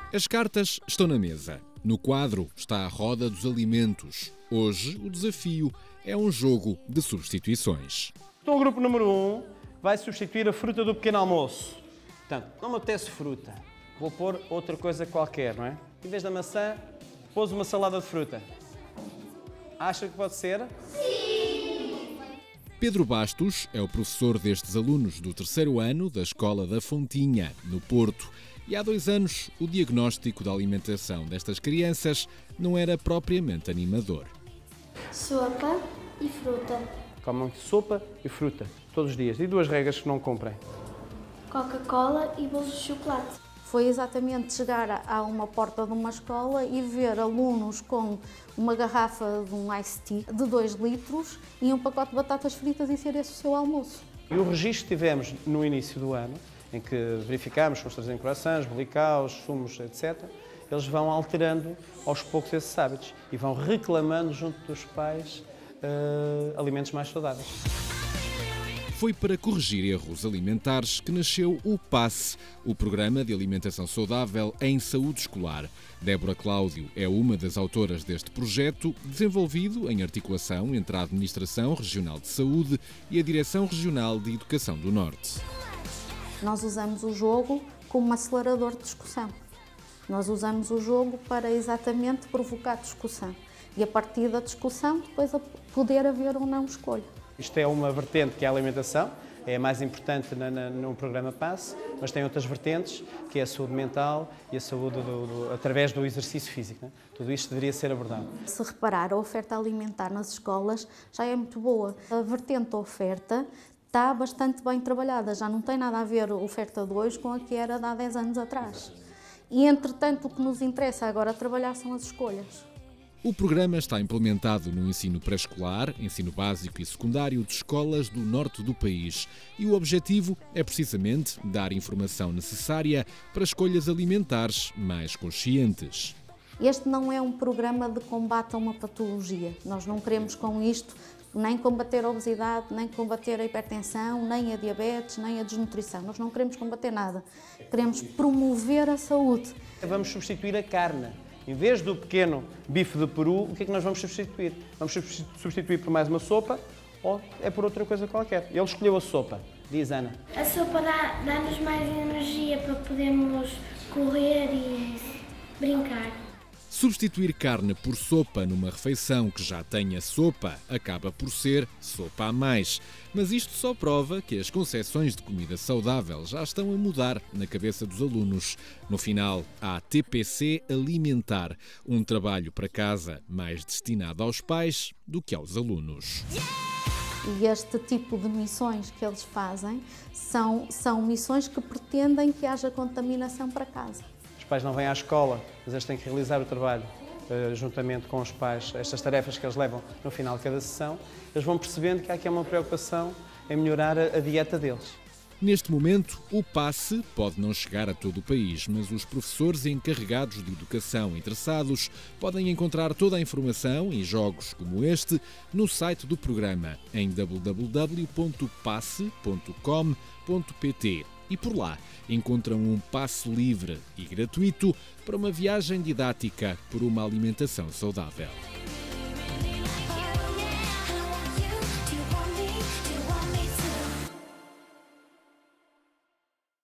As cartas estão na mesa. No quadro está a roda dos alimentos. Hoje, o desafio é um jogo de substituições. Então, o grupo número 1 vai substituir a fruta do pequeno almoço. Portanto, não me apetece fruta. Vou pôr outra coisa qualquer, não é? Em vez da maçã, pôs uma salada de fruta. Acha que pode ser? Pedro Bastos é o professor destes alunos do 3º ano da Escola da Fontinha, no Porto. E há 2 anos, o diagnóstico da alimentação destas crianças não era propriamente animador. Sopa e fruta. Comam sopa e fruta, todos os dias. E 2 regras que não cumprem. Coca-Cola e bolos de chocolate. Foi exatamente chegar a uma porta de uma escola e ver alunos com uma garrafa de um iced tea de 2 litros e um pacote de batatas fritas e ser esse o seu almoço. E o registro que tivemos no início do ano, em que verificámos se eles trazem croissants, bolicaus, sumos, etc., eles vão alterando aos poucos esses hábitos e vão reclamando junto dos pais alimentos mais saudáveis. Foi para corrigir erros alimentares que nasceu o PASSE, o Programa de Alimentação Saudável em Saúde Escolar. Débora Cláudio é uma das autoras deste projeto, desenvolvido em articulação entre a Administração Regional de Saúde e a Direção Regional de Educação do Norte. Nós usamos o jogo como um acelerador de discussão. Nós usamos o jogo para exatamente provocar discussão. E a partir da discussão, depois poder haver ou não escolha. Isto é uma vertente que é a alimentação, é a mais importante no programa PASSE, mas tem outras vertentes, que é a saúde mental e a saúde através do exercício físico, né? Tudo isto deveria ser abordado. Se reparar, a oferta alimentar nas escolas já é muito boa. A vertente da oferta está bastante bem trabalhada, já não tem nada a ver a oferta de hoje com a que era de há 10 anos atrás. E, entretanto, o que nos interessa agora trabalhar são as escolhas. O programa está implementado no ensino pré-escolar, ensino básico e secundário de escolas do norte do país. E o objetivo é precisamente dar informação necessária para escolhas alimentares mais conscientes. Este não é um programa de combate a uma patologia. Nós não queremos com isto nem combater a obesidade, nem combater a hipertensão, nem a diabetes, nem a desnutrição. Nós não queremos combater nada. Queremos promover a saúde. Vamos substituir a carne. Em vez do pequeno bife de peru, o que é que nós vamos substituir? Vamos substituir por mais uma sopa ou é por outra coisa qualquer? Ele escolheu a sopa, diz Ana. A sopa dá-nos mais energia para podermos correr e brincar. Substituir carne por sopa numa refeição que já tenha sopa acaba por ser sopa a mais. Mas isto só prova que as concepções de comida saudável já estão a mudar na cabeça dos alunos. No final, há TPC Alimentar, um trabalho para casa mais destinado aos pais do que aos alunos. E este tipo de missões que eles fazem são missões que pretendem que haja contaminação para casa. Os pais não vêm à escola, mas eles têm que realizar o trabalho juntamente com os pais, estas tarefas que eles levam no final de cada sessão, eles vão percebendo que há aqui uma preocupação em melhorar a dieta deles. Neste momento, o PASSE pode não chegar a todo o país, mas os professores encarregados de educação interessados podem encontrar toda a informação e jogos como este no site do programa em www.passe.com.pt. E por lá encontram um passe livre e gratuito para uma viagem didática por uma alimentação saudável.